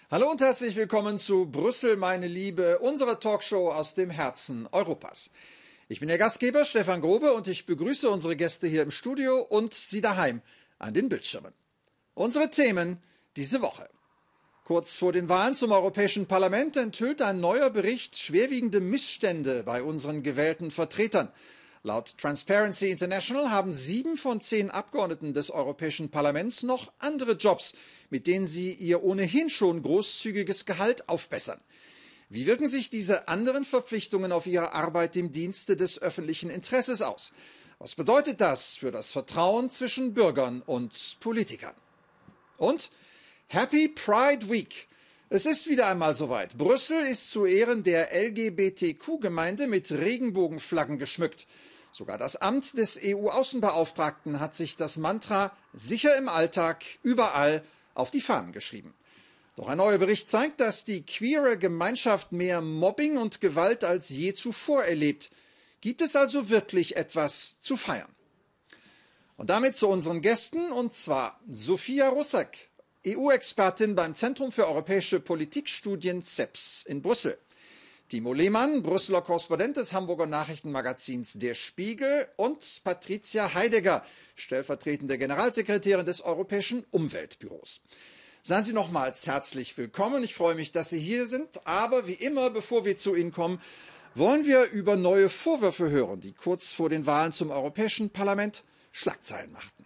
Hallo und herzlich willkommen zu Brüssel, meine Liebe, unserer Talkshow aus dem Herzen Europas. Ich bin Ihr Gastgeber Stefan Grobe und ich begrüße unsere Gäste hier im Studio und Sie daheim an den Bildschirmen. Unsere Themen diese Woche. Kurz vor den Wahlen zum Europäischen Parlament enthüllt ein neuer Bericht schwerwiegende Missstände bei unseren gewählten Vertretern. Laut Transparency International haben 7 von 10 Abgeordneten des Europäischen Parlaments noch andere Jobs, mit denen sie ihr ohnehin schon großzügiges Gehalt aufbessern. Wie wirken sich diese anderen Verpflichtungen auf ihre Arbeit im Dienste des öffentlichen Interesses aus? Was bedeutet das für das Vertrauen zwischen Bürgern und Politikern? Und Happy Pride Week! Es ist wieder einmal soweit. Brüssel ist zu Ehren der LGBTQ-Gemeinde mit Regenbogenflaggen geschmückt. Sogar das Amt des EU-Außenbeauftragten hat sich das Mantra sicher im Alltag überall auf die Fahnen geschrieben. Doch ein neuer Bericht zeigt, dass die queere Gemeinschaft mehr Mobbing und Gewalt als je zuvor erlebt. Gibt es also wirklich etwas zu feiern? Und damit zu unseren Gästen, und zwar Sophia Russak, EU-Expertin beim Zentrum für europäische Politikstudien CEPS in Brüssel. Timo Lehmann, Brüsseler Korrespondent des Hamburger Nachrichtenmagazins Der Spiegel, und Patricia Heidegger, stellvertretende Generalsekretärin des Europäischen Umweltbüros. Seien Sie nochmals herzlich willkommen. Ich freue mich, dass Sie hier sind. Aber wie immer, bevor wir zu Ihnen kommen, wollen wir über neue Vorwürfe hören, die kurz vor den Wahlen zum Europäischen Parlament Schlagzeilen machten.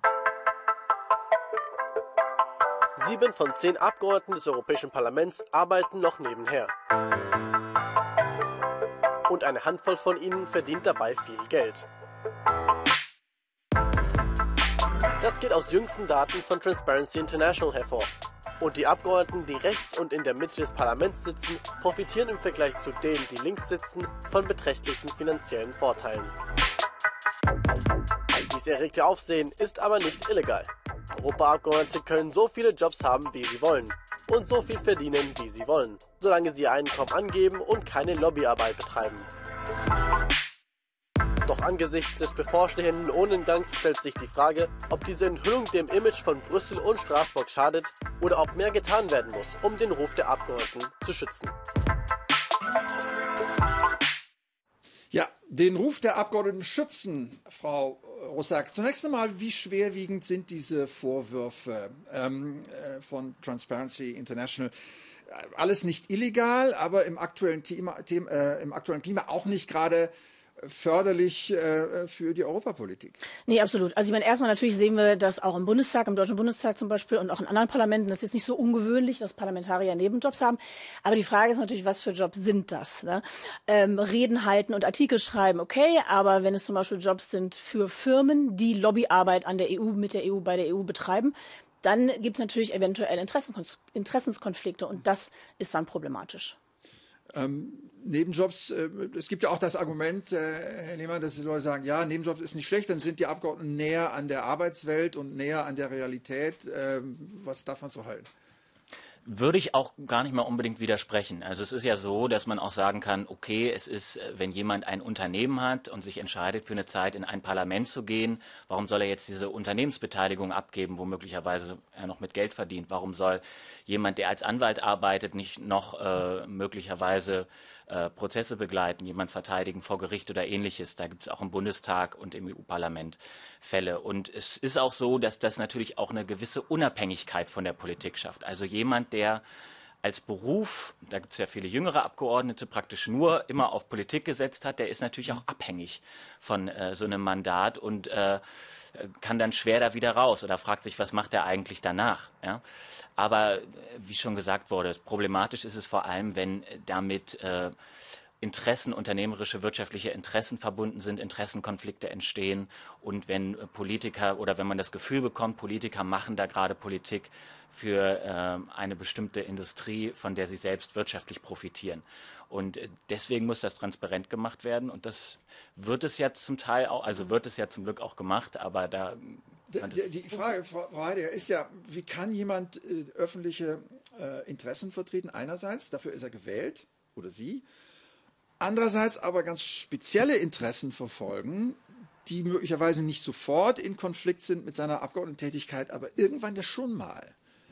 7 von 10 Abgeordneten des Europäischen Parlaments arbeiten noch nebenher. Und eine Handvoll von ihnen verdient dabei viel Geld. Das geht aus jüngsten Daten von Transparency International hervor. Und die Abgeordneten, die rechts und in der Mitte des Parlaments sitzen, profitieren im Vergleich zu denen, die links sitzen, von beträchtlichen finanziellen Vorteilen. Dies erregte Aufsehen ist aber nicht illegal. Europaabgeordnete können so viele Jobs haben, wie sie wollen. Und so viel verdienen, wie sie wollen, solange sie ihr Einkommen angeben und keine Lobbyarbeit betreiben. Doch angesichts des bevorstehenden Lohnengangs stellt sich die Frage, ob diese Enthüllung dem Image von Brüssel und Straßburg schadet oder ob mehr getan werden muss, um den Ruf der Abgeordneten zu schützen. Ja, den Ruf der Abgeordneten schützen, Frau Russak. Zunächst einmal, wie schwerwiegend sind diese Vorwürfe von Transparency International? Alles nicht illegal, aber im aktuellen Klima auch nicht gerade förderlich für die Europapolitik. Nee, absolut. Also ich meine, erstmal natürlich sehen wir das auch im Bundestag, im Deutschen Bundestag zum Beispiel und auch in anderen Parlamenten. Das ist jetzt nicht so ungewöhnlich, dass Parlamentarier Nebenjobs haben. Aber die Frage ist natürlich, was für Jobs sind das? Ne? Reden halten und Artikel schreiben, okay. Aber wenn es zum Beispiel Jobs sind für Firmen, die Lobbyarbeit an der EU, mit der EU, bei der EU betreiben, dann gibt es natürlich eventuell Interessenskonflikte und das ist dann problematisch. Nebenjobs, es gibt ja auch das Argument, Herr Lehmann, dass die Leute sagen, ja, Nebenjobs ist nicht schlecht, dann sind die Abgeordneten näher an der Arbeitswelt und näher an der Realität. Was davon zu halten? Würde ich auch gar nicht mal unbedingt widersprechen. Also es ist ja so, dass man auch sagen kann, okay, es ist, wenn jemand ein Unternehmen hat und sich entscheidet, für eine Zeit in ein Parlament zu gehen, warum soll er jetzt diese Unternehmensbeteiligung abgeben, wo möglicherweise er noch mit Geld verdient? Warum soll jemand, der als Anwalt arbeitet, nicht noch möglicherweise Prozesse begleiten, jemand verteidigen vor Gericht oder Ähnliches? Da gibt es auch im Bundestag und im EU-Parlament Fälle. Und es ist auch so, dass das natürlich auch eine gewisse Unabhängigkeit von der Politik schafft. Also jemand, der als Beruf, da gibt es ja viele jüngere Abgeordnete, praktisch nur immer auf Politik gesetzt hat, der ist natürlich auch abhängig von so einem Mandat und kann dann schwer da wieder raus oder fragt sich, was macht er eigentlich danach? Ja? Aber wie schon gesagt wurde, problematisch ist es vor allem, wenn damit Interessen, unternehmerische, wirtschaftliche Interessen verbunden sind, Interessenkonflikte entstehen und wenn Politiker oder wenn man das Gefühl bekommt, Politiker machen da gerade Politik für eine bestimmte Industrie, von der sie selbst wirtschaftlich profitieren. Und deswegen muss das transparent gemacht werden und das wird es ja zum Teil auch, also wird es ja zum Glück auch gemacht, aber da... Die Frage, Frau Heidegger, ist ja, wie kann jemand öffentliche Interessen vertreten? Einerseits, dafür ist er gewählt oder sie. Andererseits aber ganz spezielle Interessen verfolgen, die möglicherweise nicht sofort in Konflikt sind mit seiner Abgeordnetentätigkeit, aber irgendwann ja schon mal.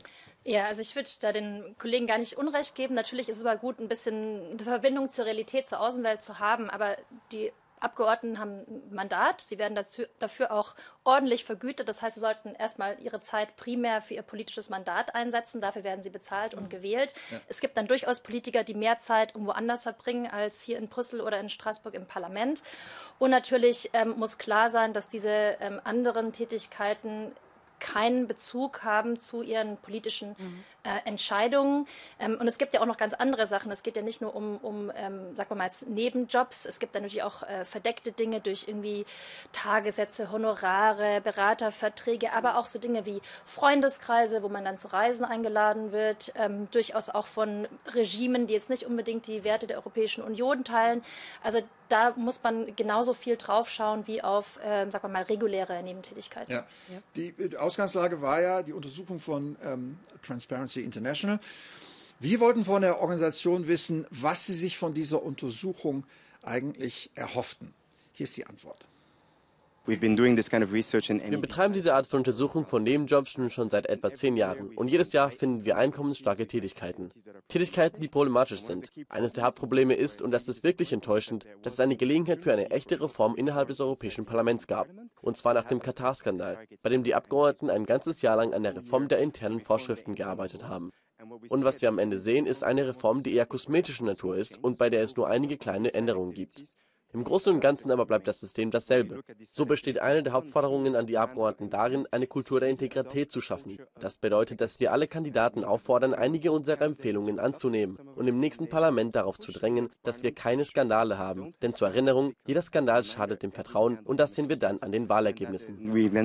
Ja, also ich würde da den Kollegen gar nicht Unrecht geben. Natürlich ist es aber gut, ein bisschen eine Verbindung zur Realität, zur Außenwelt zu haben, aber die Abgeordneten haben ein Mandat, sie werden dafür auch ordentlich vergütet. Das heißt, sie sollten erstmal ihre Zeit primär für ihr politisches Mandat einsetzen. Dafür werden sie bezahlt und gewählt. Ja. Es gibt dann durchaus Politiker, die mehr Zeit irgendwo anders verbringen als hier in Brüssel oder in Straßburg im Parlament. Und natürlich muss klar sein, dass diese anderen Tätigkeiten keinen Bezug haben zu ihren politischen Entscheidungen. Und es gibt ja auch noch ganz andere Sachen. Es geht ja nicht nur um sagen wir mal jetzt Nebenjobs. Es gibt dann natürlich auch verdeckte Dinge durch irgendwie Tagessätze, Honorare, Beraterverträge, aber auch so Dinge wie Freundeskreise, wo man dann zu Reisen eingeladen wird, durchaus auch von Regimen, die jetzt nicht unbedingt die Werte der Europäischen Union teilen. Also da muss man genauso viel draufschauen wie auf, sagen wir mal, reguläre Nebentätigkeiten. Ja. Ja. Die Ausgangslage war ja die Untersuchung von Transparency International. Wir wollten von der Organisation wissen, was sie sich von dieser Untersuchung eigentlich erhofften. Hier ist die Antwort. Wir betreiben diese Art von Untersuchung von Nebenjobs nun schon seit etwa 10 Jahren. Und jedes Jahr finden wir einkommensstarke Tätigkeiten. Tätigkeiten, die problematisch sind. Eines der Hauptprobleme ist, und das ist wirklich enttäuschend, dass es eine Gelegenheit für eine echte Reform innerhalb des Europäischen Parlaments gab. Und zwar nach dem Katar-Skandal, bei dem die Abgeordneten ein ganzes Jahr lang an der Reform der internen Vorschriften gearbeitet haben. Und was wir am Ende sehen, ist eine Reform, die eher kosmetischer Natur ist und bei der es nur einige kleine Änderungen gibt. Im Großen und Ganzen aber bleibt das System dasselbe. So besteht eine der Hauptforderungen an die Abgeordneten darin, eine Kultur der Integrität zu schaffen. Das bedeutet, dass wir alle Kandidaten auffordern, einige unserer Empfehlungen anzunehmen und im nächsten Parlament darauf zu drängen, dass wir keine Skandale haben. Denn zur Erinnerung, jeder Skandal schadet dem Vertrauen und das sehen wir dann an den Wahlergebnissen.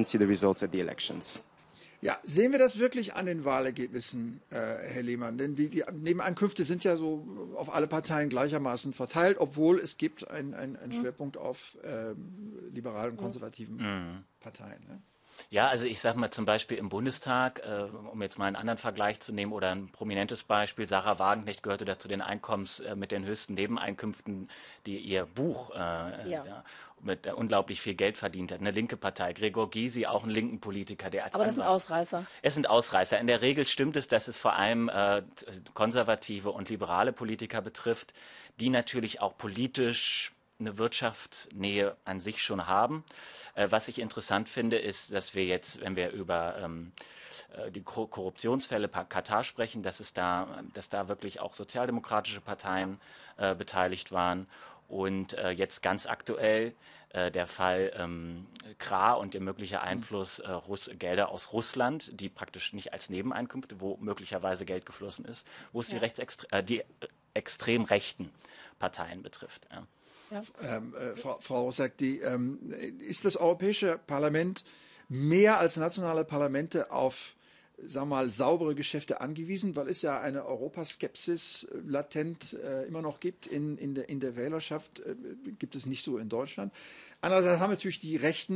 Ja, sehen wir das wirklich an den Wahlergebnissen, Herr Lehmann? Denn die Nebeneinkünfte sind ja so auf alle Parteien gleichermaßen verteilt, obwohl es gibt einen Schwerpunkt auf liberalen und konservativen Parteien. Ne? Ja, also ich sage mal zum Beispiel im Bundestag, um jetzt mal einen anderen Vergleich zu nehmen oder ein prominentes Beispiel, Sarah Wagenknecht gehörte da zu den Einkommens mit den höchsten Nebeneinkünften, die ihr Buch mit unglaublich viel Geld verdient hat. Eine linke Partei, Gregor Gysi, auch ein linken Politiker, der als Aber das sind Ausreißer. Es sind Ausreißer. In der Regel stimmt es, dass es vor allem konservative und liberale Politiker betrifft, die natürlich auch politisch eine Wirtschaftsnähe an sich schon haben. Was ich interessant finde, ist, dass wir jetzt, wenn wir über die Korruptionsfälle Katar sprechen, dass da wirklich auch sozialdemokratische Parteien beteiligt waren. Und jetzt ganz aktuell der Fall Kra und der mögliche Einfluss Gelder aus Russland, die praktisch nicht als Nebeneinkünfte, wo möglicherweise Geld geflossen ist, wo es die extrem rechten Parteien betrifft. Ja. Ja. Frau Rosak, ist das Europäische Parlament mehr als nationale Parlamente auf, sagen wir mal, saubere Geschäfte angewiesen, weil es ja eine Europaskepsis latent immer noch gibt in der Wählerschaft, gibt es nicht so in Deutschland. Andererseits haben natürlich die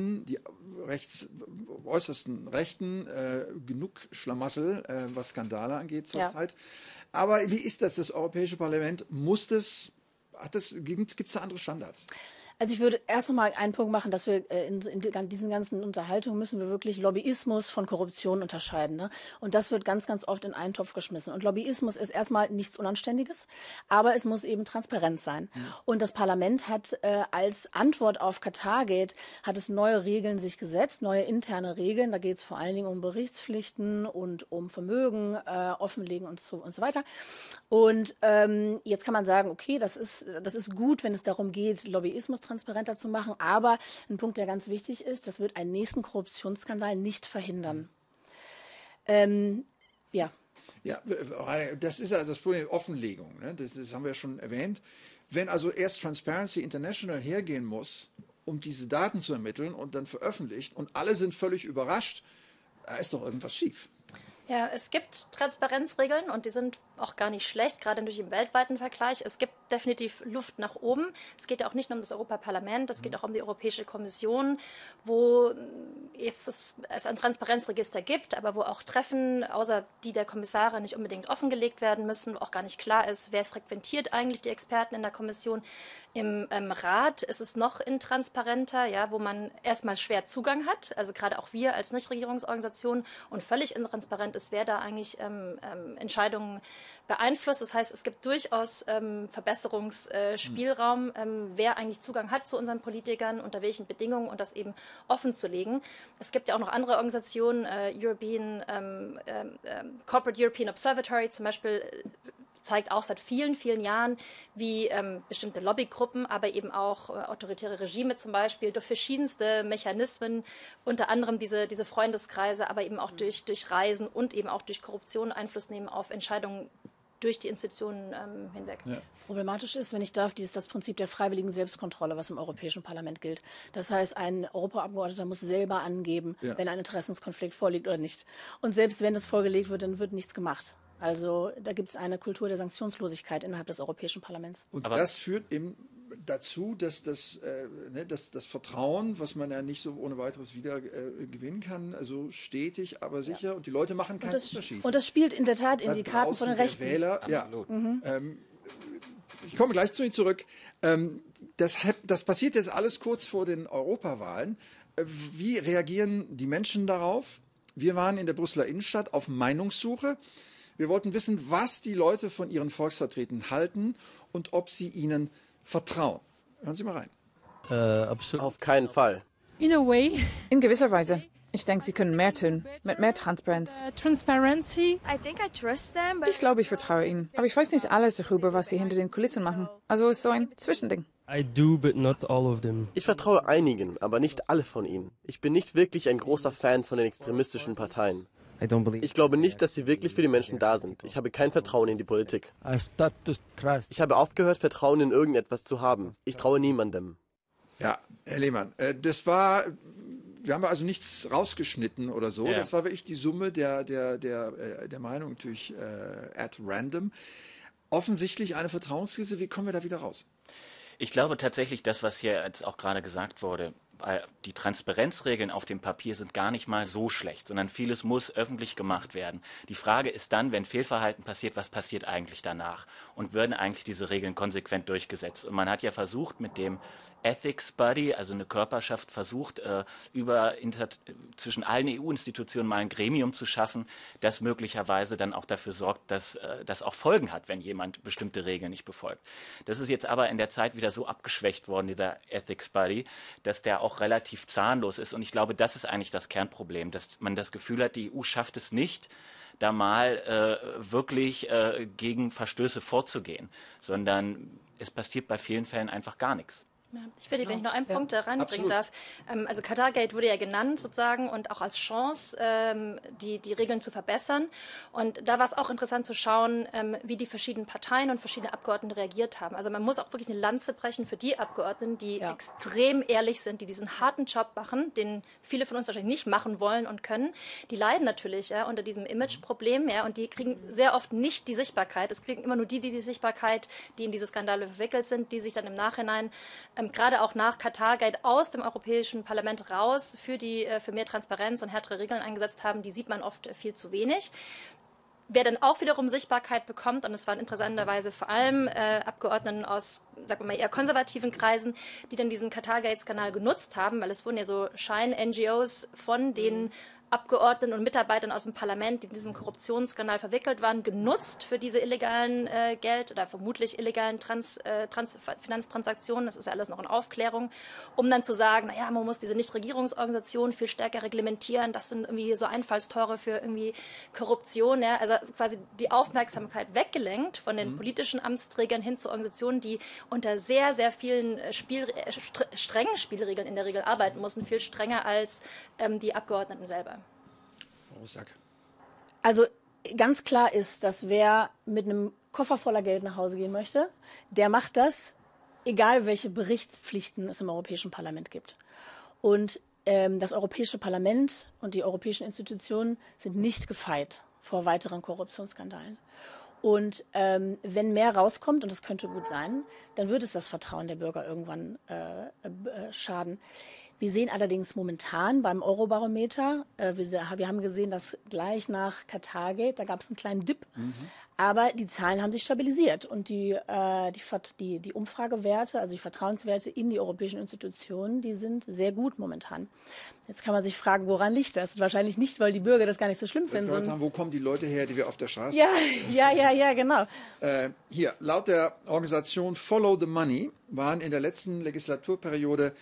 äußersten Rechten genug Schlamassel, was Skandale angeht zurzeit. Ja. Aber wie ist das Europäische Parlament? Gibt es da andere Standards? Also ich würde erst noch mal einen Punkt machen, dass wir in diesen ganzen Unterhaltungen müssen wir wirklich Lobbyismus von Korruption unterscheiden. Ne? Und das wird ganz, ganz oft in einen Topf geschmissen. Und Lobbyismus ist erstmal nichts Unanständiges, aber es muss eben transparent sein. Mhm. Und das Parlament hat als Antwort auf Qatargate hat es neue Regeln sich gesetzt, neue interne Regeln. Da geht es vor allen Dingen um Berichtspflichten und um Vermögen offenlegen und so weiter. Und jetzt kann man sagen, okay, das ist gut, wenn es darum geht, Lobbyismus transparenter zu machen. Aber ein Punkt, der ganz wichtig ist, das wird einen nächsten Korruptionsskandal nicht verhindern. Ja. Ja, das ist ja das Problem, Offenlegung. Ne? Das haben wir ja schon erwähnt. Wenn also erst Transparency International hergehen muss, um diese Daten zu ermitteln und dann veröffentlicht und alle sind völlig überrascht, da ist doch irgendwas schief. Ja, es gibt Transparenzregeln und die sind auch gar nicht schlecht, gerade durch den weltweiten Vergleich. Es gibt definitiv Luft nach oben. Es geht ja auch nicht nur um das Europaparlament, es geht auch um die Europäische Kommission, wo es ein Transparenzregister gibt, aber wo auch Treffen, außer die der Kommissare, nicht unbedingt offengelegt werden müssen, wo auch gar nicht klar ist, wer frequentiert eigentlich die Experten in der Kommission. Im Rat ist es noch intransparenter, ja, wo man erstmal schwer Zugang hat, also gerade auch wir als Nichtregierungsorganisation, und völlig intransparent ist, wer da eigentlich Entscheidungen beeinflusst. Das heißt, es gibt durchaus Verbesserungsspielraum, wer eigentlich Zugang hat zu unseren Politikern, unter welchen Bedingungen, und das eben offen zu legen. Es gibt ja auch noch andere Organisationen, Corporate European Observatory zum Beispiel, zeigt auch seit vielen, vielen Jahren, wie bestimmte Lobbygruppen, aber eben auch autoritäre Regime zum Beispiel durch verschiedenste Mechanismen, unter anderem diese Freundeskreise, aber eben auch durch Reisen und eben auch durch Korruption Einfluss nehmen auf Entscheidungen durch die Institutionen hinweg. Ja. Problematisch ist, wenn ich darf, das Prinzip der freiwilligen Selbstkontrolle, was im Europäischen Parlament gilt. Das heißt, ein Europaabgeordneter muss selber angeben, wenn ein Interessenskonflikt vorliegt oder nicht. Und selbst wenn das vorgelegt wird, dann wird nichts gemacht. Also da gibt es eine Kultur der Sanktionslosigkeit innerhalb des Europäischen Parlaments. Und das führt eben dazu, dass das Vertrauen, was man ja nicht so ohne weiteres wieder gewinnen kann, also stetig, aber sicher, und die Leute machen keinen Unterschied. Und das spielt in der Tat in die Karten von den Rechten. Wähler, ich komme gleich zu Ihnen zurück. Das passiert jetzt alles kurz vor den Europawahlen. Wie reagieren die Menschen darauf? Wir waren in der Brüsseler Innenstadt auf Meinungssuche. Wir wollten wissen, was die Leute von ihren Volksvertretern halten und ob sie ihnen vertrauen. Hören Sie mal rein. Auf keinen Fall. In gewisser Weise. Ich denke, sie können mehr tun, mit mehr Transparenz. Ich glaube, ich vertraue ihnen. Aber ich weiß nicht alles darüber, was sie hinter den Kulissen machen. Also es ist so ein Zwischending. Ich vertraue einigen, aber nicht alle von ihnen. Ich bin nicht wirklich ein großer Fan von den extremistischen Parteien. Ich glaube nicht, dass sie wirklich für die Menschen da sind. Ich habe kein Vertrauen in die Politik. Ich habe aufgehört, Vertrauen in irgendetwas zu haben. Ich traue niemandem. Ja, Herr Lehmann, wir haben also nichts rausgeschnitten oder so. Ja. Das war wirklich die Summe der Meinung, natürlich at random. Offensichtlich eine Vertrauenskrise. Wie kommen wir da wieder raus? Ich glaube tatsächlich, das, was hier jetzt auch gerade gesagt wurde, die Transparenzregeln auf dem Papier sind gar nicht mal so schlecht, sondern vieles muss öffentlich gemacht werden. Die Frage ist dann, wenn Fehlverhalten passiert, was passiert eigentlich danach? Und werden eigentlich diese Regeln konsequent durchgesetzt? Und man hat ja versucht, mit dem Ethics Buddy, also eine Körperschaft, versucht, zwischen allen EU-Institutionen mal ein Gremium zu schaffen, das möglicherweise dann auch dafür sorgt, dass das auch Folgen hat, wenn jemand bestimmte Regeln nicht befolgt. Das ist jetzt aber in der Zeit wieder so abgeschwächt worden, dieser Ethics Buddy, dass der auch relativ zahnlos ist. Und ich glaube, das ist eigentlich das Kernproblem, dass man das Gefühl hat, die EU schafft es nicht, da mal wirklich gegen Verstöße vorzugehen, sondern es passiert bei vielen Fällen einfach gar nichts. Ja, wenn ich noch einen Punkt reinbringen darf. Also Qatargate wurde ja genannt sozusagen und auch als Chance, die Regeln zu verbessern. Und da war es auch interessant zu schauen, wie die verschiedenen Parteien und verschiedene Abgeordnete reagiert haben. Also man muss auch wirklich eine Lanze brechen für die Abgeordneten, die extrem ehrlich sind, die diesen harten Job machen, den viele von uns wahrscheinlich nicht machen wollen und können. Die leiden natürlich unter diesem Imageproblem und die kriegen sehr oft nicht die Sichtbarkeit. Es kriegen immer nur die Sichtbarkeit, die in diese Skandale verwickelt sind, die sich dann im Nachhinein gerade auch nach Qatargate aus dem Europäischen Parlament raus für mehr Transparenz und härtere Regeln eingesetzt haben, die sieht man oft viel zu wenig. Wer dann auch wiederum Sichtbarkeit bekommt, und es waren interessanterweise vor allem Abgeordneten aus, sagen wir mal, eher konservativen Kreisen, die dann diesen Qatargate-Skandal genutzt haben, weil es wurden ja so Schein-NGOs von den Abgeordneten und Mitarbeitern aus dem Parlament, die in diesen Korruptionsskandal verwickelt waren, genutzt für diese illegalen Geld- oder vermutlich illegalen Finanztransaktionen. Das ist ja alles noch in Aufklärung, um dann zu sagen, naja, man muss diese Nichtregierungsorganisationen viel stärker reglementieren. Das sind irgendwie so Einfallstore für irgendwie Korruption. Ja? Also quasi die Aufmerksamkeit weggelenkt von den politischen Amtsträgern hin zu Organisationen, die unter sehr, sehr vielen strengen Spielregeln in der Regel arbeiten müssen, viel strenger als die Abgeordneten selber. Also ganz klar ist, dass wer mit einem Koffer voller Geld nach Hause gehen möchte, der macht das, egal welche Berichtspflichten es im Europäischen Parlament gibt. Und das Europäische Parlament und die europäischen Institutionen sind nicht gefeit vor weiteren Korruptionsskandalen. Und wenn mehr rauskommt, und das könnte gut sein, dann wird es das Vertrauen der Bürger irgendwann schaden. Wir sehen allerdings momentan beim Eurobarometer, wir haben gesehen, dass gleich nach Qatargate, da gab es einen kleinen Dip, aber die Zahlen haben sich stabilisiert und die Umfragewerte, also die Vertrauenswerte in die europäischen Institutionen, die sind sehr gut momentan. Jetzt kann man sich fragen, woran liegt das? Wahrscheinlich nicht, weil die Bürger das gar nicht so schlimm finden. Sagen, wo kommen die Leute her, die wir auf der Straße Ja, genau. Hier, laut der Organisation Follow the Money waren in der letzten Legislaturperiode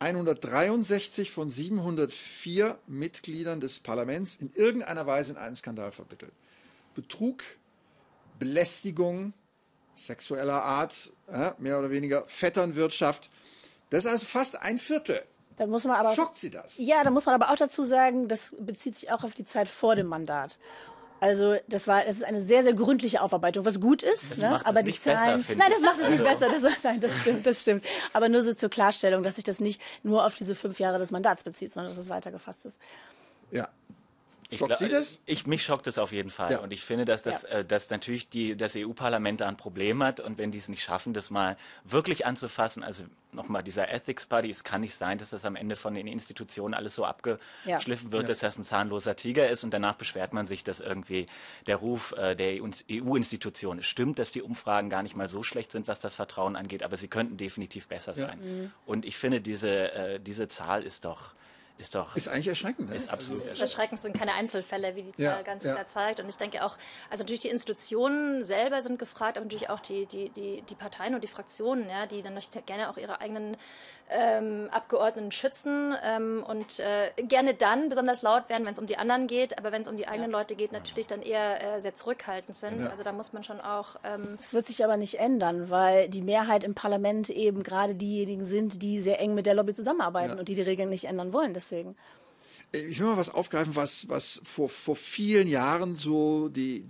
163 von 704 Mitgliedern des Parlaments in irgendeiner Weise in einen Skandal verwickelt. Betrug, Belästigung sexueller Art, mehr oder weniger Vetternwirtschaft. Das ist also fast ein Viertel. Da muss man aber, schockt Sie das? Ja, da muss man aber auch dazu sagen, das bezieht sich auch auf die Zeit vor dem Mandat. Also das ist eine sehr, sehr gründliche Aufarbeitung, was gut ist. Macht aber es die nicht Zahlen, besser, nein, das macht es nicht besser. Das stimmt. Aber nur so zur Klarstellung, dass sich das nicht nur auf diese 5 Jahre des Mandats bezieht, sondern dass es weiter gefasst ist. Ja. Schockt Sie das? Mich schockt es auf jeden Fall. Ja. Und ich finde, dass dass natürlich das EU-Parlament da ein Problem hat. Und wenn die es nicht schaffen, das mal wirklich anzufassen, also nochmal dieser Ethics Buddy, es kann nicht sein, dass das am Ende von den Institutionen alles so abgeschliffen wird, dass das ein zahnloser Tiger ist. Und danach beschwert man sich, dass irgendwie der Ruf der EU-Institutionen stimmt, dass die Umfragen gar nicht mal so schlecht sind, was das Vertrauen angeht. Aber sie könnten definitiv besser sein. Und ich finde, diese Zahl ist eigentlich erschreckend. Ne? Ist erschreckend, sind keine Einzelfälle, wie die Zahl ganz klar zeigt. Und ich denke auch, also natürlich die Institutionen selber sind gefragt, aber natürlich auch die Parteien und die Fraktionen, die dann gerne auch ihre eigenen Abgeordneten schützen und gerne dann besonders laut werden, wenn es um die anderen geht, aber wenn es um die eigenen Leute geht, natürlich dann eher sehr zurückhaltend sind. Also da muss man schon auch... Es wird sich aber nicht ändern, weil die Mehrheit im Parlament eben gerade diejenigen sind, die sehr eng mit der Lobby zusammenarbeiten und die Regeln nicht ändern wollen. Deswegen. Ich will mal was aufgreifen, was vor vielen Jahren so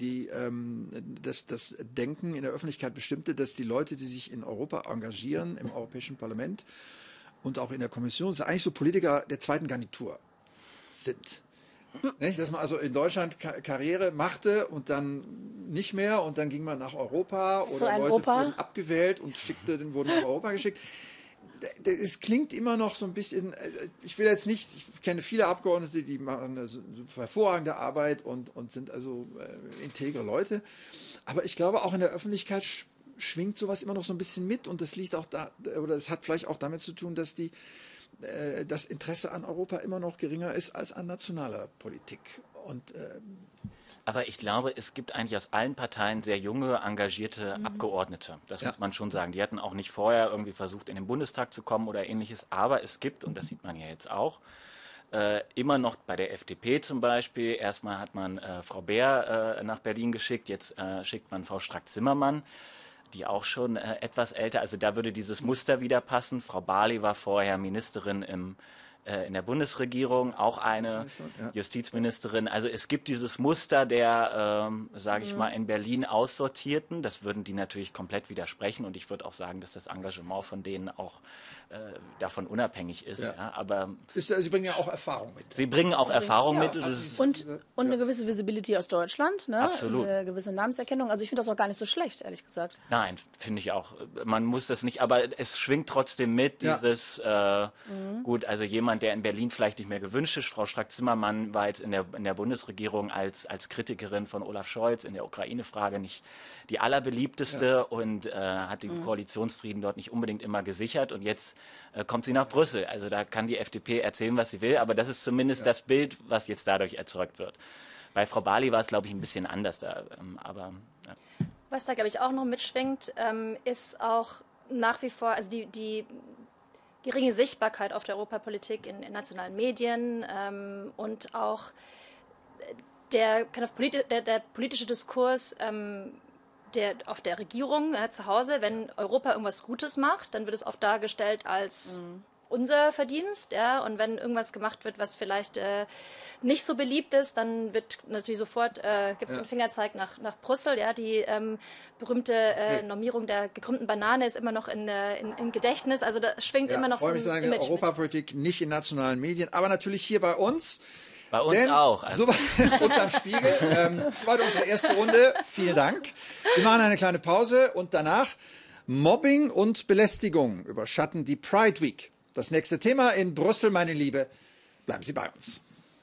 das Denken in der Öffentlichkeit bestimmte, dass die Leute, die sich in Europa engagieren, im Europäischen Parlament und auch in der Kommission, das eigentlich so Politiker der zweiten Garnitur sind. Nicht? Dass man also in Deutschland Karriere machte und dann nicht mehr und dann ging man nach Europa oder Leute wurden abgewählt und wurden nach Europa geschickt. Es klingt immer noch so ein bisschen, ich kenne viele Abgeordnete, die machen eine hervorragende Arbeit und sind also integre Leute, aber ich glaube auch in der Öffentlichkeit schwingt sowas immer noch so ein bisschen mit und das liegt auch es hat vielleicht auch damit zu tun, dass das Interesse an Europa immer noch geringer ist als an nationaler Politik. Aber ich glaube, es gibt eigentlich aus allen Parteien sehr junge, engagierte Abgeordnete. Das muss man schon sagen. Die hatten auch nicht vorher irgendwie versucht, in den Bundestag zu kommen oder Ähnliches. Aber es gibt, und das sieht man ja jetzt auch, immer noch bei der FDP zum Beispiel. Erstmal hat man Frau Beer nach Berlin geschickt, jetzt schickt man Frau Strack-Zimmermann, die auch schon etwas älter. Also da würde dieses Muster wieder passen. Frau Barley war vorher Ministerin in der Bundesregierung, auch eine Justizministerin. Also es gibt dieses Muster der, sage ich mal, in Berlin Aussortierten. Das würden die natürlich komplett widersprechen. Und ich würde auch sagen, dass das Engagement von denen auch davon unabhängig ist. Ja. Aber Sie bringen ja auch Erfahrung mit. Sie bringen auch Erfahrung mit. Und eine gewisse Visibility aus Deutschland. Ne? Absolut. Eine gewisse Namenserkennung. Also ich finde das auch gar nicht so schlecht, ehrlich gesagt. Nein, finde ich auch. Man muss das nicht, aber es schwingt trotzdem mit, dieses, gut, also jemand, der in Berlin vielleicht nicht mehr gewünscht ist. Frau Strack-Zimmermann war jetzt in der Bundesregierung als Kritikerin von Olaf Scholz in der Ukraine-Frage nicht die allerbeliebteste und hat den Koalitionsfrieden dort nicht unbedingt immer gesichert. Und jetzt kommt sie nach Brüssel. Also da kann die FDP erzählen, was sie will, aber das ist zumindest das Bild, was jetzt dadurch erzeugt wird. Bei Frau Barley war es, glaube ich, ein bisschen anders da. Was da, glaube ich, auch noch mitschwingt, ist auch nach wie vor, also die geringe Sichtbarkeit auf der Europapolitik in nationalen Medien und auch der politische Diskurs auf der Regierung zu Hause. Wenn Europa irgendwas Gutes macht, dann wird es oft dargestellt als unser Verdienst. Ja? Und wenn irgendwas gemacht wird, was vielleicht nicht so beliebt ist, dann wird natürlich sofort gibt es einen Fingerzeig nach Brüssel. Ja? Die berühmte Normierung der gekrümmten Banane ist immer noch in Gedächtnis. Also da schwingt immer noch so ein Image. Europapolitik nicht in nationalen Medien, aber natürlich hier bei uns. Bei uns auch. Also. Und beim Spiegel. Das war unsere erste Runde. Vielen Dank. Wir machen eine kleine Pause und danach Mobbing und Belästigung überschatten die Pride Week. Das nächste Thema in Brüssel, meine Liebe. Bleiben Sie bei uns.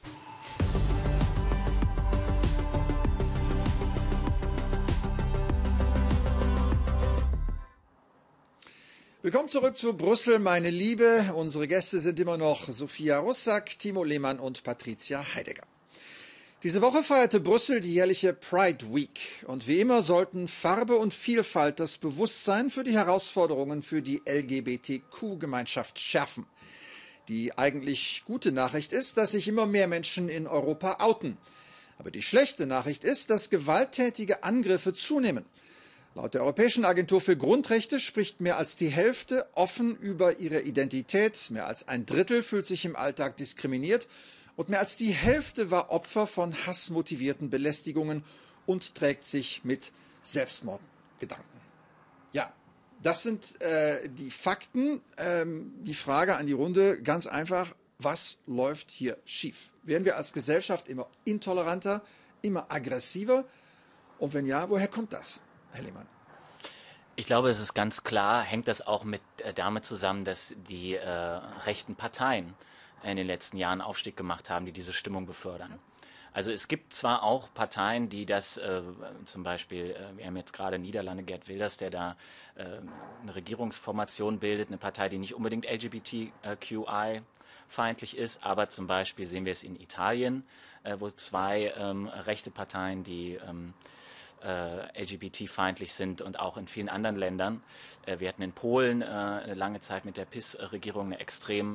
Willkommen zurück zu Brüssel, meine Liebe. Unsere Gäste sind immer noch Sophia Russak, Timo Lehmann und Patricia Heidegger. Diese Woche feierte Brüssel die jährliche Pride Week. Und wie immer sollten Farbe und Vielfalt das Bewusstsein für die Herausforderungen für die LGBTQ-Gemeinschaft schärfen. Die eigentlich gute Nachricht ist, dass sich immer mehr Menschen in Europa outen. Aber die schlechte Nachricht ist, dass gewalttätige Angriffe zunehmen. Laut der Europäischen Agentur für Grundrechte spricht mehr als die Hälfte offen über ihre Identität, mehr als ein Drittel fühlt sich im Alltag diskriminiert und mehr als die Hälfte war Opfer von hassmotivierten Belästigungen und trägt sich mit Selbstmordgedanken. Ja, das sind die Fakten. Die Frage an die Runde, ganz einfach, was läuft hier schief? Werden wir als Gesellschaft immer intoleranter, immer aggressiver? Und wenn ja, woher kommt das? Herr Lehmann. Ich glaube, es ist ganz klar, hängt das auch damit zusammen, dass die rechten Parteien in den letzten Jahren Aufstieg gemacht haben, die diese Stimmung befördern. Also es gibt zwar auch Parteien, die das, zum Beispiel, wir haben jetzt gerade Niederlande, Geert Wilders, der da eine Regierungsformation bildet, eine Partei, die nicht unbedingt LGBTQI-feindlich ist, aber zum Beispiel sehen wir es in Italien, wo zwei rechte Parteien, die LGBT-feindlich sind und auch in vielen anderen Ländern. Wir hatten in Polen lange Zeit mit der PiS-Regierung eine extrem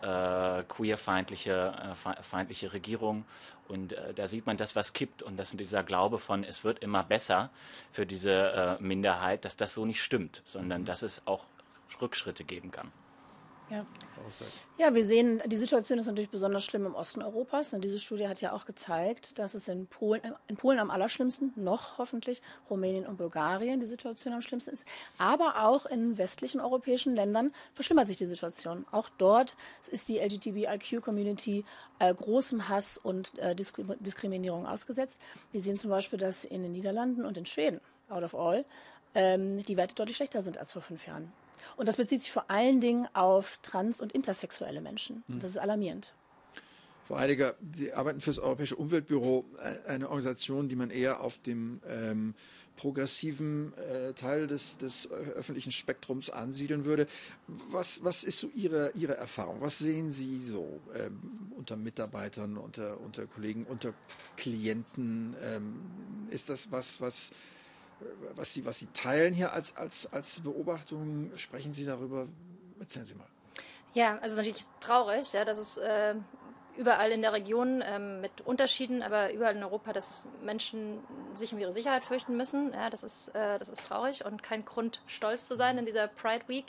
queer-feindliche Regierung und da sieht man das, was kippt und das ist dieser Glaube von, es wird immer besser für diese Minderheit, dass das so nicht stimmt, sondern dass es auch Rückschritte geben kann. Ja. Ja, wir sehen, die Situation ist natürlich besonders schlimm im Osten Europas. Und diese Studie hat ja auch gezeigt, dass es in Polen am allerschlimmsten, noch hoffentlich, Rumänien und Bulgarien die Situation am schlimmsten ist. Aber auch in westlichen europäischen Ländern verschlimmert sich die Situation. Auch dort ist die LGBTIQ-Community großem Hass und Diskriminierung ausgesetzt. Wir sehen zum Beispiel, dass in den Niederlanden und in Schweden, out of all, die Werte deutlich schlechter sind als vor 5 Jahren. Und das bezieht sich vor allen Dingen auf trans- und intersexuelle Menschen. Und das ist alarmierend. Frau Heidegger, Sie arbeiten für das Europäische Umweltbüro, eine Organisation, die man eher auf dem progressiven Teil des öffentlichen Spektrums ansiedeln würde. Was ist so Ihre Erfahrung? Was sehen Sie so unter Mitarbeitern, unter Kollegen, unter Klienten? Ist das was Sie teilen hier als Beobachtung? Sprechen Sie darüber? Erzählen Sie mal. Ja, also natürlich traurig, ja, dass es überall in der Region mit Unterschieden, aber überall in Europa, dass Menschen sich um ihre Sicherheit fürchten müssen. Ja, das ist traurig und kein Grund, stolz zu sein in dieser Pride Week.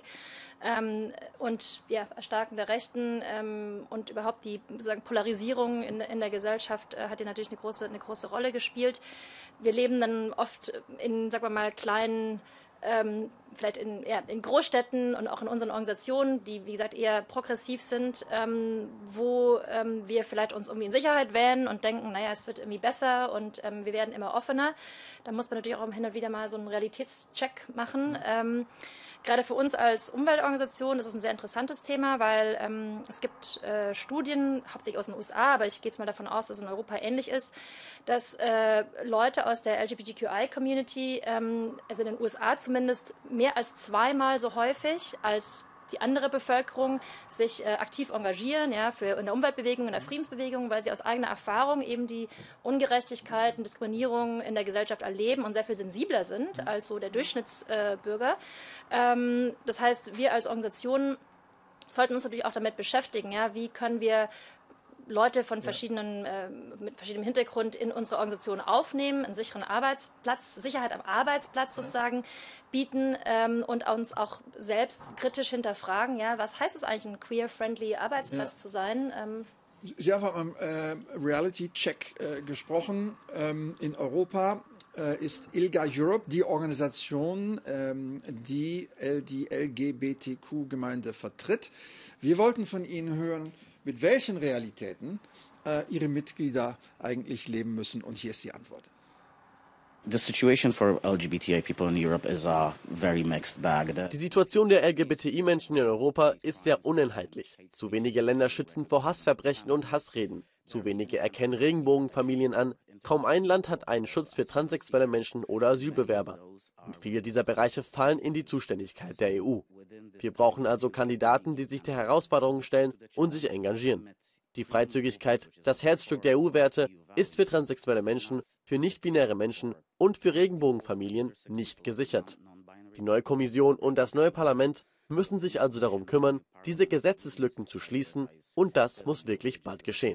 Und ja, Erstarken der Rechten und überhaupt die sozusagen Polarisierung in der Gesellschaft hat hier natürlich eine große Rolle gespielt. Wir leben dann oft in, sagen wir mal, kleinen, vielleicht in Großstädten und auch in unseren Organisationen, die, wie gesagt, eher progressiv sind, wo wir vielleicht uns irgendwie in Sicherheit wähnen und denken, naja, es wird irgendwie besser und wir werden immer offener. Da muss man natürlich auch hin und wieder mal so einen Realitätscheck machen. Gerade für uns als Umweltorganisation ist es ein sehr interessantes Thema, weil es gibt Studien, hauptsächlich aus den USA, aber ich gehe jetzt mal davon aus, dass es in Europa ähnlich ist, dass Leute aus der LGBTQI-Community, also in den USA zumindest, mehr als 2-mal so häufig als die andere Bevölkerung sich aktiv engagieren, ja, in der Umweltbewegung, in der Friedensbewegung, weil sie aus eigener Erfahrung eben die Ungerechtigkeiten, Diskriminierung in der Gesellschaft erleben und sehr viel sensibler sind als so der Durchschnittsbürger. Das heißt, wir als Organisation sollten uns natürlich auch damit beschäftigen, ja, wie können wir Leute von mit verschiedenem Hintergrund in unsere Organisation aufnehmen, einen sicheren Arbeitsplatz, Sicherheit am Arbeitsplatz sozusagen bieten und uns auch selbst kritisch hinterfragen, ja, was heißt es eigentlich, ein queer-friendly Arbeitsplatz zu sein? Sie haben vom Reality-Check gesprochen. In Europa ist ILGA Europe die Organisation, die LGBTQ-Gemeinde vertritt. Wir wollten von Ihnen hören, mit welchen Realitäten ihre Mitglieder eigentlich leben müssen. Und hier ist die Antwort. The situation for LGBTI people in Europe is a very mixed bag. Die Situation der LGBTI-Menschen in Europa ist sehr uneinheitlich. Zu wenige Länder schützen vor Hassverbrechen und Hassreden. Zu wenige erkennen Regenbogenfamilien an. Kaum ein Land hat einen Schutz für transsexuelle Menschen oder Asylbewerber. Und viele dieser Bereiche fallen in die Zuständigkeit der EU. Wir brauchen also Kandidaten, die sich der Herausforderungen stellen und sich engagieren. Die Freizügigkeit, das Herzstück der EU-Werte, ist für transsexuelle Menschen, für nicht-binäre Menschen und für Regenbogenfamilien nicht gesichert. Die neue Kommission und das neue Parlament müssen sich also darum kümmern, diese Gesetzeslücken zu schließen, und das muss wirklich bald geschehen.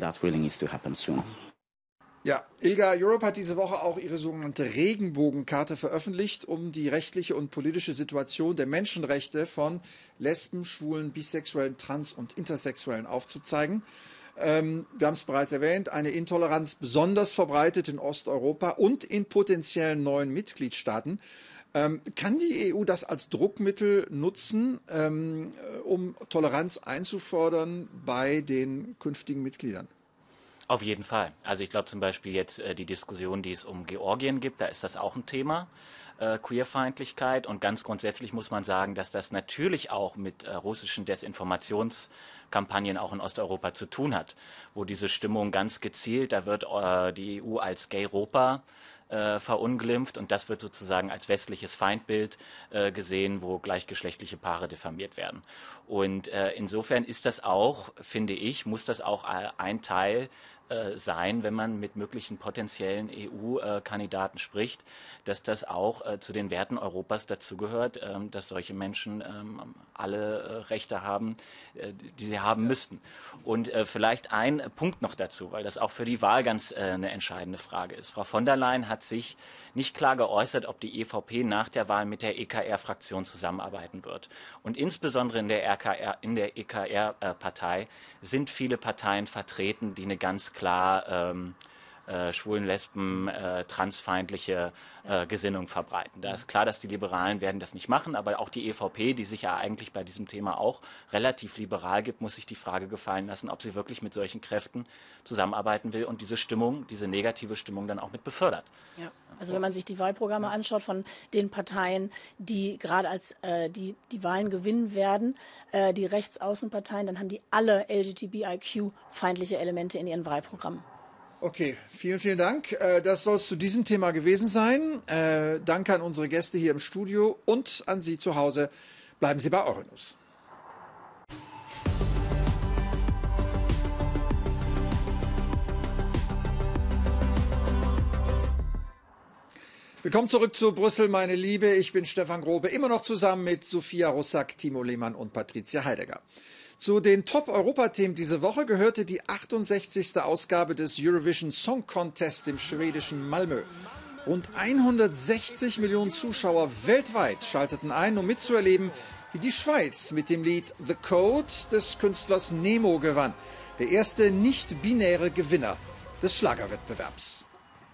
Ja, ILGA Europe hat diese Woche auch ihre sogenannte Regenbogenkarte veröffentlicht, um die rechtliche und politische Situation der Menschenrechte von Lesben, Schwulen, Bisexuellen, Trans- und Intersexuellen aufzuzeigen. Wir haben es bereits erwähnt, eine Intoleranz besonders verbreitet in Osteuropa und in potenziellen neuen Mitgliedstaaten. Kann die EU das als Druckmittel nutzen, um Toleranz einzufordern bei den künftigen Mitgliedern? Auf jeden Fall. Also ich glaube zum Beispiel jetzt die Diskussion, die es um Georgien gibt, da ist das auch ein Thema, Queerfeindlichkeit. Und ganz grundsätzlich muss man sagen, dass das natürlich auch mit russischen Desinformationskampagnen auch in Osteuropa zu tun hat, wo diese Stimmung ganz gezielt, da wird die EU als Gay-Europa verunglimpft, und das wird sozusagen als westliches Feindbild gesehen, wo gleichgeschlechtliche Paare diffamiert werden. Und insofern ist das auch, finde ich, muss das auch ein Teil sein, wenn man mit möglichen potenziellen EU-Kandidaten spricht, dass das auch zu den Werten Europas dazugehört, dass solche Menschen alle Rechte haben, die sie haben müssten. Und vielleicht ein Punkt noch dazu, weil das auch für die Wahl ganz eine entscheidende Frage ist. Frau von der Leyen hat sich nicht klar geäußert, ob die EVP nach der Wahl mit der EKR-Fraktion zusammenarbeiten wird. Und insbesondere in der EKR-Partei sind viele Parteien vertreten, die eine ganz klar schwulen, lesben, transfeindliche Gesinnung verbreiten. Da ist klar, dass die Liberalen werden das nicht machen, aber auch die EVP, die sich ja eigentlich bei diesem Thema auch relativ liberal gibt, muss sich die Frage gefallen lassen, ob sie wirklich mit solchen Kräften zusammenarbeiten will und diese Stimmung, diese negative Stimmung dann auch mit befördert. Ja. Also wenn man sich die Wahlprogramme anschaut von den Parteien, die gerade als die Wahlen gewinnen werden, die Rechtsaußenparteien, dann haben die alle LGBTIQ-feindliche Elemente in ihren Wahlprogrammen. Okay, vielen, vielen Dank. Das soll es zu diesem Thema gewesen sein. Danke an unsere Gäste hier im Studio und an Sie zu Hause. Bleiben Sie bei Euronews. Willkommen zurück zu Brüssel, meine Liebe. Ich bin Stefan Grobe, immer noch zusammen mit Sophia Russack, Timo Lehmann und Patricia Heidegger. Zu den Top-Europa-Themen diese Woche gehörte die 68. Ausgabe des Eurovision Song Contest im schwedischen Malmö. Rund 160 Millionen Zuschauer weltweit schalteten ein, um mitzuerleben, wie die Schweiz mit dem Lied The Code des Künstlers Nemo gewann. Der erste nicht-binäre Gewinner des Schlagerwettbewerbs.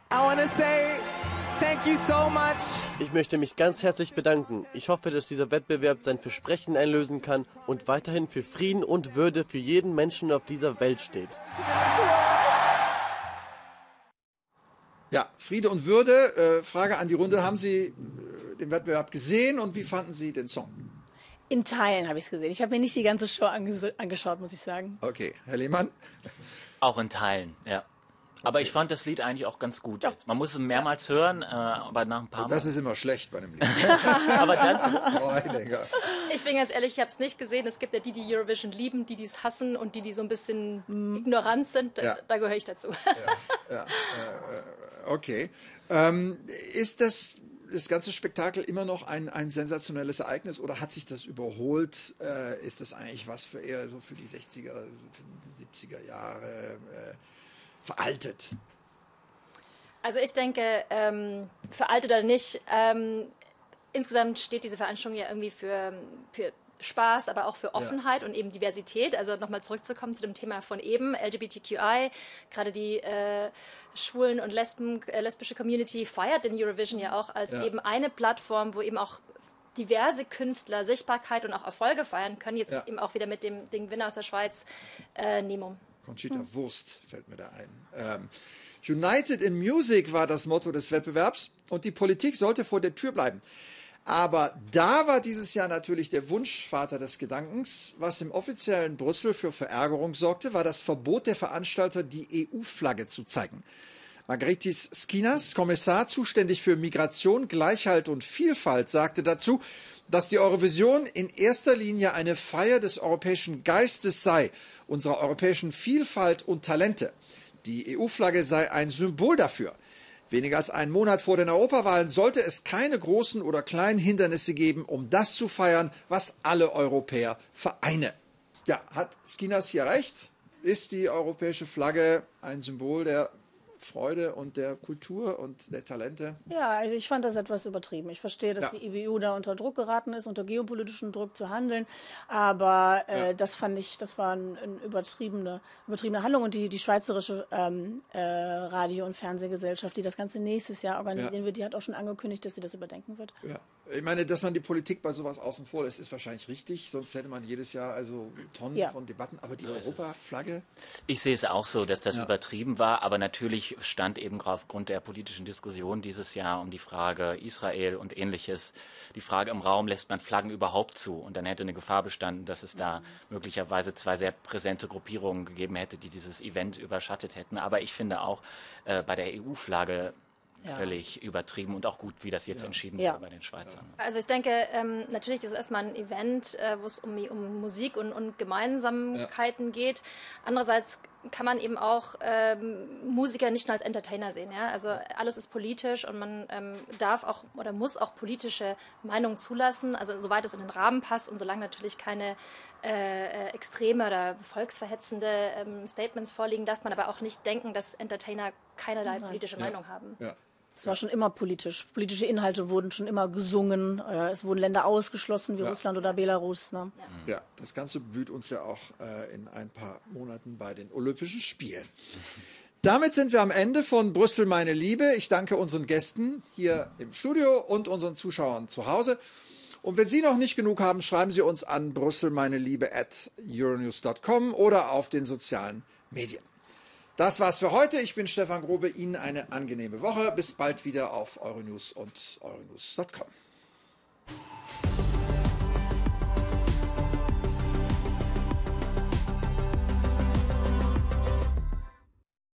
Thank you so much. Ich möchte mich ganz herzlich bedanken. Ich hoffe, dass dieser Wettbewerb sein Versprechen einlösen kann und weiterhin für Frieden und Würde für jeden Menschen auf dieser Welt steht. Ja, Friede und Würde. Frage an die Runde. Haben Sie den Wettbewerb gesehen und wie fanden Sie den Song? In Teilen habe ich es gesehen. Ich habe mir nicht die ganze Show angeschaut, muss ich sagen. Okay, Herr Lehmann? Auch in Teilen, ja. Aber ich fand das Lied eigentlich auch ganz gut. Ja. Man muss es mehrmals hören, aber nach ein paar Mal. Das ist immer schlecht bei einem Lied. Aber dann. Ich bin ganz ehrlich, ich habe es nicht gesehen. Es gibt ja die Eurovision lieben, die es hassen und die so ein bisschen ignorant sind. Ja. Da gehöre ich dazu. Okay. Ist das ganze Spektakel immer noch ein sensationelles Ereignis oder hat sich das überholt? Ist das eigentlich was für eher so für die 60er, 70er Jahre? Veraltet? Also ich denke, veraltet oder nicht, insgesamt steht diese Veranstaltung ja irgendwie für Spaß, aber auch für Offenheit und eben Diversität. Also nochmal zurückzukommen zu dem Thema von eben, LGBTQI, gerade die schwulen und lesbische Community feiert den Eurovision ja auch als eben eine Plattform, wo eben auch diverse Künstler Sichtbarkeit und auch Erfolge feiern können. Jetzt eben auch wieder mit dem Gewinner aus der Schweiz, Nemo. Conchita Wurst fällt mir da ein. United in Music war das Motto des Wettbewerbs und die Politik sollte vor der Tür bleiben. Aber da war dieses Jahr natürlich der Wunschvater des Gedankens. Was im offiziellen Brüssel für Verärgerung sorgte, war das Verbot der Veranstalter, die EU-Flagge zu zeigen. Margaritis Skinas, Kommissar zuständig für Migration, Gleichheit und Vielfalt, sagte dazu, dass die Eurovision in erster Linie eine Feier des europäischen Geistes sei, unserer europäischen Vielfalt und Talente. Die EU-Flagge sei ein Symbol dafür. Weniger als einen Monat vor den Europawahlen sollte es keine großen oder kleinen Hindernisse geben, um das zu feiern, was alle Europäer vereine. Ja, hat Skinas hier recht? Ist die europäische Flagge ein Symbol der Freude und der Kultur und der Talente? Ja, also ich fand das etwas übertrieben. Ich verstehe, dass die EU da unter Druck geraten ist, unter geopolitischen Druck zu handeln. Aber das fand ich, das war eine übertriebene Handlung. Und die schweizerische Radio- und Fernsehgesellschaft, die das Ganze nächstes Jahr organisieren wird, die hat auch schon angekündigt, dass sie das überdenken wird. Ja. Ich meine, dass man die Politik bei sowas außen vor lässt, ist wahrscheinlich richtig. Sonst hätte man jedes Jahr also Tonnen von Debatten. Aber die Europaflagge? Ich sehe es auch so, dass das übertrieben war. Aber natürlich stand eben aufgrund der politischen Diskussion dieses Jahr um die Frage Israel und Ähnliches, die Frage im Raum, lässt man Flaggen überhaupt zu? Und dann hätte eine Gefahr bestanden, dass es da möglicherweise zwei sehr präsente Gruppierungen gegeben hätte, die dieses Event überschattet hätten. Aber ich finde auch bei der EU-Flagge völlig übertrieben und auch gut, wie das jetzt entschieden wurde bei den Schweizern. Also ich denke, natürlich ist es erstmal ein Event, wo es um Musik und Gemeinsamkeiten geht. Andererseits kann man eben auch Musiker nicht nur als Entertainer sehen. Ja? Also alles ist politisch und man darf auch oder muss auch politische Meinungen zulassen, also soweit es in den Rahmen passt und solange natürlich keine extreme oder volksverhetzende Statements vorliegen, darf man aber auch nicht denken, dass Entertainer keinerlei politische Meinung haben. Ja. Es war schon immer politisch. Politische Inhalte wurden schon immer gesungen. Es wurden Länder ausgeschlossen, wie Russland oder Belarus. Ne? Ja, das Ganze blüht uns ja auch in ein paar Monaten bei den Olympischen Spielen. Damit sind wir am Ende von Brüssel, meine Liebe. Ich danke unseren Gästen hier im Studio und unseren Zuschauern zu Hause. Und wenn Sie noch nicht genug haben, schreiben Sie uns an brüsselmeineliebe@euronews.com oder auf den sozialen Medien. Das war's für heute. Ich bin Stefan Grobe. Ihnen eine angenehme Woche. Bis bald wieder auf Euronews und euronews.com.